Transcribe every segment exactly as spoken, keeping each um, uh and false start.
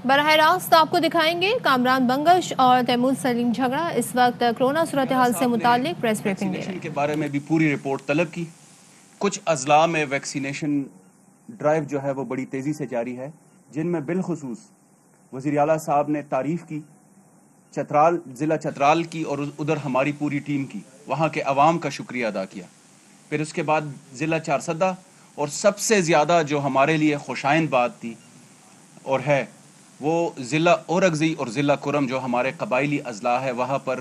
براہ راست آپ کو دکھائیں گے کامران بنگش اور تیمور سلیم جھگڑا اس وقت کرونا صورتحال سے متعلق پریس بریفنگ دے رہے ہیں۔ کے بارے میں بھی پوری رپورٹ طلب کی۔ کچھ اضلاع میں ویکسینیشن ڈرائیو جو ہے وہ بڑی تیزی سے جاری ہے، جن میں بالخصوص وزیر اعلیٰ صاحب نے تعریف کی چترال ضلع چترال کی اور ادھر ہماری پوری ٹیم کی، وہاں کے عوام کا شکریہ ادا کیا۔ پھر اس کے بعد ضلع چارسدہ، اور سب سے زیادہ جو ہمارے لیے خوشائند بات تھی اور ہے وہ ضلع اورگزئی اور ضلع کرم جو ہمارے قبائلی اضلاع ہے، وہاں پر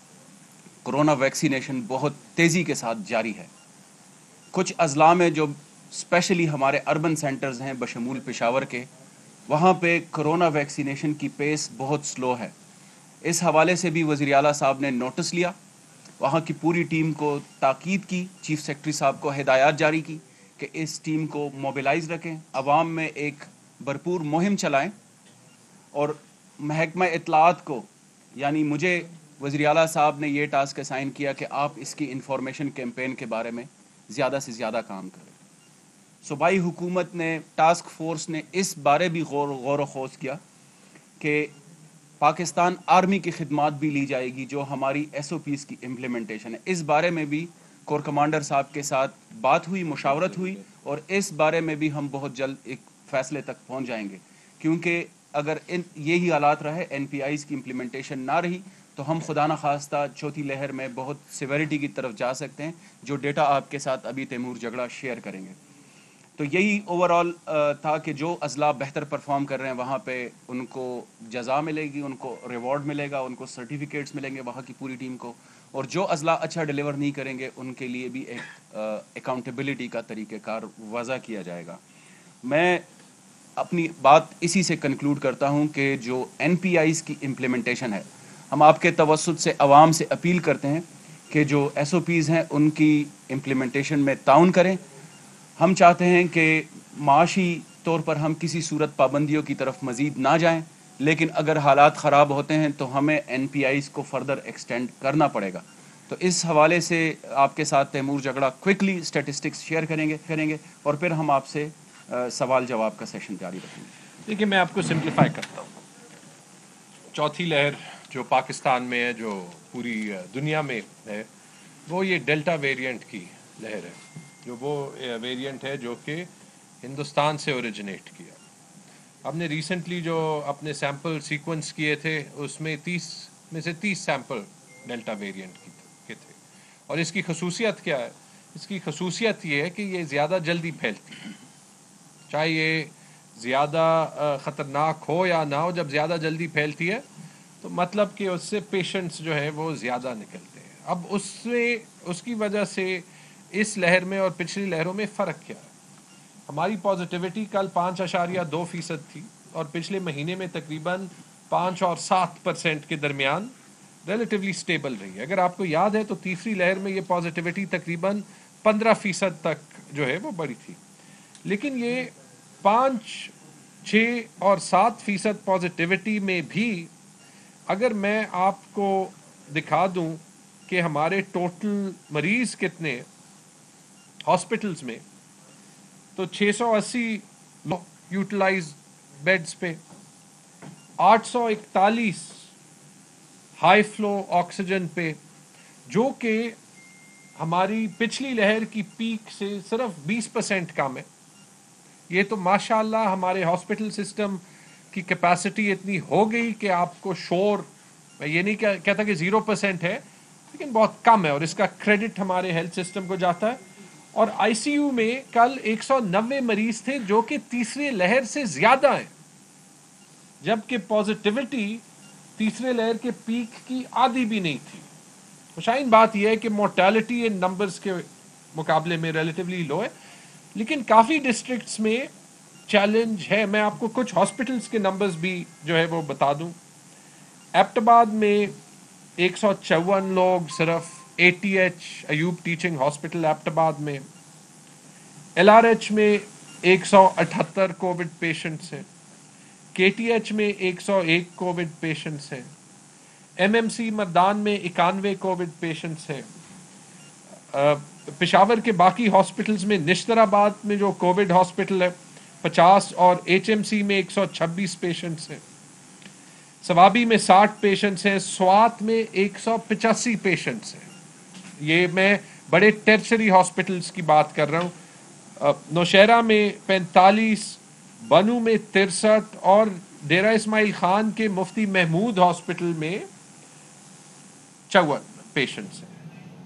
کرونا ویکسینیشن بہت تیزی کے ساتھ جاری ہے۔ کچھ اضلاع میں جو اسپیشلی ہمارے اربن سینٹرز ہیں بشمول پشاور کے، وہاں پہ کرونا ویکسینیشن کی پیس بہت سلو ہے۔ اس حوالے سے بھی وزیر اعلیٰ صاحب نے نوٹس لیا، وہاں کی پوری ٹیم کو تاکید کی، چیف سیکرٹری صاحب کو ہدایات جاری کی کہ اس ٹیم کو موبلائز رکھیں، عوام میں ایک بھرپور مہم چلائیں، اور محکمہ اطلاعات کو یعنی مجھے وزیر اعلیٰ صاحب نے یہ ٹاسک اسائن کیا کہ آپ اس کی انفارمیشن کیمپین کے بارے میں زیادہ سے زیادہ کام کریں۔ صوبائی حکومت نے، ٹاسک فورس نے اس بارے بھی غور غور و خوض کیا کہ پاکستان آرمی کی خدمات بھی لی جائے گی جو ہماری ایس او پیز کی امپلیمنٹیشن ہے۔ اس بارے میں بھی کور کمانڈر صاحب کے ساتھ بات ہوئی، مشاورت ہوئی، اور اس بارے میں بھی ہم بہت جلد ایک فیصلے تک پہنچ جائیں گے، کیونکہ اگر ان یہی حالات رہے، این پی آئیز کی امپلیمنٹیشن نہ رہی، تو ہم خدا نخواستہ چوتھی لہر میں بہت سیویرٹی کی طرف جا سکتے ہیں، جو ڈیٹا آپ کے ساتھ ابھی تیمور جھگڑا شیئر کریں گے۔ تو یہی اوور آل تھا کہ جو اضلاع بہتر پرفارم کر رہے ہیں وہاں پہ ان کو جزا ملے گی، ان کو ریوارڈ ملے گا، ان کو سرٹیفکیٹس ملیں گے وہاں کی پوری ٹیم کو، اور جو اضلاع اچھا ڈیلیور نہیں کریں گے ان کے لیے بھی ایک اکاؤنٹیبلٹی کا طریقہ کار وضع کیا جائے گا۔ میں اپنی بات اسی سے کنکلوڈ کرتا ہوں کہ جو این پی آئیز کی امپلیمنٹیشن ہے، ہم آپ کے توسط سے عوام سے اپیل کرتے ہیں کہ جو ایس او پیز ہیں ان کی امپلیمنٹیشن میں تعاون کریں۔ ہم چاہتے ہیں کہ معاشی طور پر ہم کسی صورت پابندیوں کی طرف مزید نہ جائیں، لیکن اگر حالات خراب ہوتے ہیں تو ہمیں این پی آئیز کو فردر ایکسٹینڈ کرنا پڑے گا۔ تو اس حوالے سے آپ کے ساتھ تیمور جھگڑا کوئکلی اسٹیٹسٹکس شیئر کریں گے کریں گے اور پھر ہم آپ سے سوال جواب کا سیشن جاری رکھیں گے۔ دیکھیے، میں آپ کو سمپلیفائی کرتا ہوں۔ چوتھی لہر جو پاکستان میں ہے، جو پوری دنیا میں ہے، وہ یہ ڈیلٹا ویریئنٹ کی لہر ہے، جو وہ ویریئنٹ ہے جو کہ ہندوستان سے اوریجنیٹ کیا۔ ہم نے ریسنٹلی جو اپنے سیمپل سیکوینس کیے تھے، اس میں تیس میں سے تیس سیمپل ڈیلٹا ویریئنٹ کے تھے، اور اس کی خصوصیت کیا ہے؟ اس کی خصوصیت یہ ہے کہ یہ زیادہ جلدی پھیلتی ہے، چاہے یہ زیادہ خطرناک ہو یا نہ ہو، جب زیادہ جلدی پھیلتی ہے تو مطلب کہ اس سے پیشنٹس جو ہیں وہ زیادہ نکلتے ہیں۔ اب اس سے اس کی وجہ سے اس لہر میں اور پچھلی لہروں میں فرق کیا ہے؟ ہماری پازیٹیوٹی کل پانچ اشاریہ دو فیصد تھی، اور پچھلے مہینے میں تقریباً پانچ اور سات پرسینٹ کے درمیان ریلیٹیولی سٹیبل رہی ہے۔ اگر آپ کو یاد ہے تو تیسری لہر میں یہ پازیٹیوٹی تقریباً پندرہ فیصد تک جو ہے وہ بڑھی تھی، لیکن یہ پانچ چھ اور سات فیصد پازیٹیوٹی میں بھی اگر میں آپ کو دکھا دوں کہ ہمارے ٹوٹل مریض کتنے ہاسپٹلز میں، تو چھ سو اسی یوٹیلائز بیڈز پہ، آٹھ سو اکتالیس ہائی فلو آکسیجن پہ، جو کہ ہماری پچھلی لہر کی پیک سے صرف بیس پرسینٹ کم ہے۔ یہ تو ماشاء اللہ ہمارے ہاسپٹل سسٹم کی کیپیسٹی اتنی ہو گئی کہ آپ کو شور، میں یہ نہیں کہتا کہ زیرو پرسینٹ ہے، لیکن بہت کم ہے، اور اس کا کریڈٹ ہمارے ہیلتھ سسٹم کو جاتا ہے۔ اور آئی سی یو میں کل ایک سو نوے مریض تھے جو کہ تیسری لہر سے زیادہ ہیں، جبکہ پازیٹیوٹی تیسرے لہر کے پیک کی آدھی بھی نہیں تھی۔ خوشائن بات یہ ہے کہ مورٹیلٹی ان نمبرز کے مقابلے میں ریلیٹیولی لو ہے، لیکن کافی ڈسٹرکٹس میں چیلنج ہے۔ میں آپ کو کچھ ہاسپٹلس کے نمبرز بھی جو ہے وہ بتا دوں۔ ایبٹ آباد میں ایک سو چون لوگ صرف A T H Ayub teaching hospital Abbottabad میں، ایل آر ایچ میں ایک سو اٹھہتر کووڈ پیشنٹس ہیں، کے ٹی ایچ میں ایک سو ایک کووڈ پیشنٹس ہیں، ایم ایم سی مردان میں اکانوے کووڈ پیشنٹس ہیں۔ پشاور کے باقی ہاسپٹلز میں نشتر آباد میں جو کووڈ ہاسپٹل ہے پچاس، اور ایچ ایم سی میں ایک سو چھبیس پیشنٹس ہیں۔ سوابی میں ساٹھ پیشنٹس ہیں, سوات میں ایک سو پچاسی پیشنٹس ہیں. یہ میں بڑے ٹیرشری ہاسپٹلس کی بات کر رہا ہوں. نوشہرہ میں پینتالیس, بنو میں ترسٹھ اور ڈیرہ اسماعیل خان کے مفتی محمود ہاسپٹل میں چون پیشنٹس ہیں.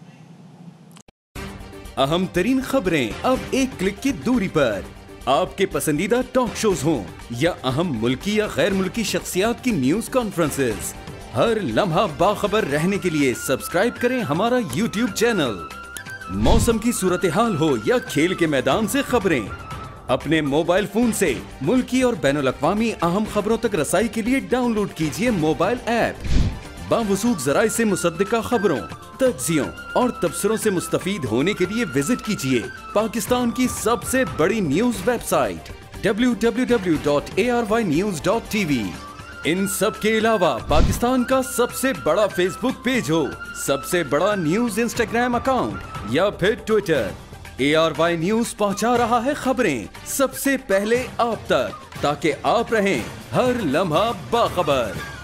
اہم ترین خبریں اب ایک کلک کی دوری پر. آپ کے پسندیدہ ٹاک شوز ہوں یا اہم ملکی یا غیر ملکی شخصیات کی نیوز کانفرنسز, ہر لمحہ باخبر رہنے کے لیے سبسکرائب کریں ہمارا یوٹیوب چینل. موسم کی صورتحال ہو یا کھیل کے میدان سے خبریں, اپنے موبائل فون سے ملکی اور بین الاقوامی اہم خبروں تک رسائی کے لیے ڈاؤن لوڈ کیجیے موبائل ایپ. باوثوق ذرائع سے مصدقہ خبروں, تجزیوں اور تبصروں سے مستفید ہونے کے لیے وزٹ کیجیے پاکستان کی سب سے بڑی news website W W W dot A R Y news dot T V. ان سب کے علاوہ پاکستان کا سب سے بڑا فیس بک پیج ہو, سب سے بڑا نیوز انسٹاگرام اکاؤنٹ یا پھر Twitter, A R Y news پہنچا رہا ہے خبریں سب سے پہلے آپ تک, تاکہ آپ رہیں ہر لمحہ باخبر.